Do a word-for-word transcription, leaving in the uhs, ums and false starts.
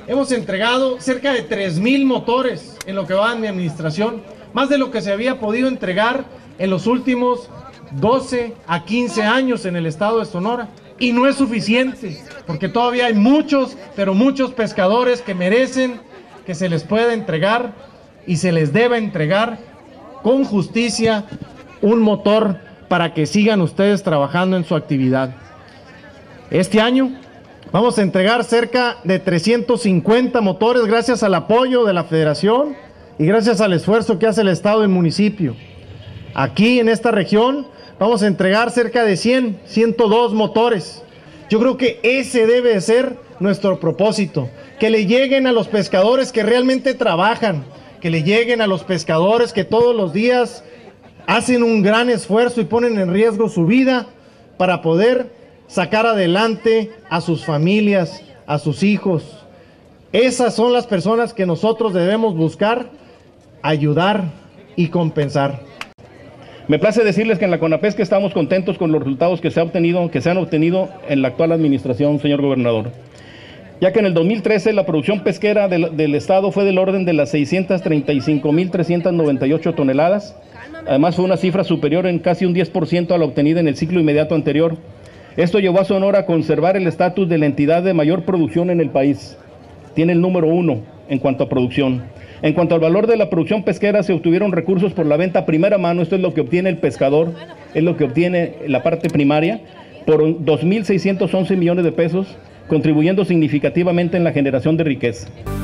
hemos entregado cerca de tres mil motores en lo que va en mi administración, más de lo que se había podido entregar en los últimos doce a quince años en el estado de Sonora. Y no es suficiente, porque todavía hay muchos, pero muchos pescadores que merecen que se les pueda entregar y se les deba entregar con justicia un motor para que sigan ustedes trabajando en su actividad. Este año vamos a entregar cerca de trescientos cincuenta motores gracias al apoyo de la Federación y gracias al esfuerzo que hace el Estado y el municipio. Aquí en esta región vamos a entregar cerca de cien, ciento dos motores. Yo creo que ese debe ser nuestro propósito, que le lleguen a los pescadores que realmente trabajan, que le lleguen a los pescadores que todos los días hacen un gran esfuerzo y ponen en riesgo su vida para poder sacar adelante a sus familias, a sus hijos. Esas son las personas que nosotros debemos buscar, ayudar y compensar. Me place decirles que en la CONAPESCA estamos contentos con los resultados que se, ha obtenido, que se han obtenido en la actual administración, señor gobernador, ya que en el dos mil trece la producción pesquera del, del estado fue del orden de las seiscientas treinta y cinco mil trescientas noventa y ocho toneladas. Además fue una cifra superior en casi un diez por ciento a la obtenida en el ciclo inmediato anterior. Esto llevó a Sonora a conservar el estatus de la entidad de mayor producción en el país. Tiene el número uno en cuanto a producción. En cuanto al valor de la producción pesquera, se obtuvieron recursos por la venta a primera mano. Esto es lo que obtiene el pescador, es lo que obtiene la parte primaria, por dos mil seiscientos once millones de pesos, contribuyendo significativamente en la generación de riqueza.